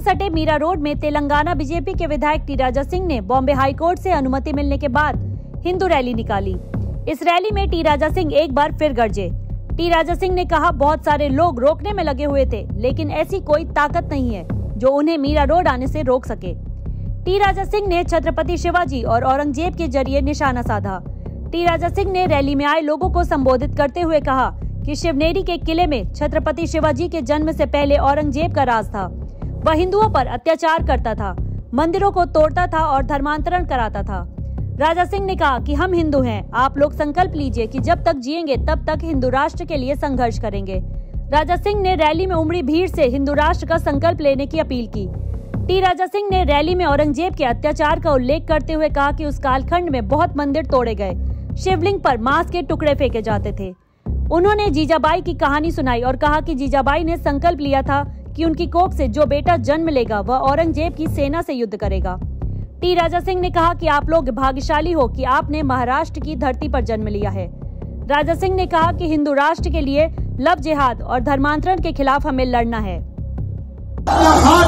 सटे मीरा रोड में तेलंगाना बीजेपी के विधायक टी राजा सिंह ने बॉम्बे हाईकोर्ट से अनुमति मिलने के बाद हिंदू रैली निकाली। इस रैली में टी राजा सिंह एक बार फिर गरजे। टी राजा सिंह ने कहा, बहुत सारे लोग रोकने में लगे हुए थे, लेकिन ऐसी कोई ताकत नहीं है जो उन्हें मीरा रोड आने से रोक सके। टी राजा सिंह ने छत्रपति शिवाजी और औरंगजेब के जरिए निशाना साधा। टी राजा सिंह ने रैली में आए लोगों को संबोधित करते हुए कहा कि शिवनेरी के किले में छत्रपति शिवाजी के जन्म से पहले औरंगजेब का राज था। वह हिंदुओं पर अत्याचार करता था, मंदिरों को तोड़ता था और धर्मांतरण कराता था। राजा सिंह ने कहा कि हम हिंदू हैं, आप लोग संकल्प लीजिए कि जब तक जिएंगे तब तक हिंदू राष्ट्र के लिए संघर्ष करेंगे। राजा सिंह ने रैली में उमड़ी भीड़ से हिंदू राष्ट्र का संकल्प लेने की अपील की। टी राजा सिंह ने रैली में औरंगजेब के अत्याचार का उल्लेख करते हुए कहा कि उस कालखंड में बहुत मंदिर तोड़े गए, शिवलिंग पर मांस के टुकड़े फेंके जाते थे। उन्होंने जीजाबाई की कहानी सुनाई और कहा कि जीजाबाई ने संकल्प लिया था कि उनकी कोख से जो बेटा जन्म लेगा वह औरंगजेब की सेना से युद्ध करेगा। टी राजा सिंह ने कहा कि आप लोग भाग्यशाली हो कि आपने महाराष्ट्र की धरती पर जन्म लिया है। राजा सिंह ने कहा कि हिंदू राष्ट्र के लिए लव जिहाद और धर्मांतरण के खिलाफ हमें लड़ना है।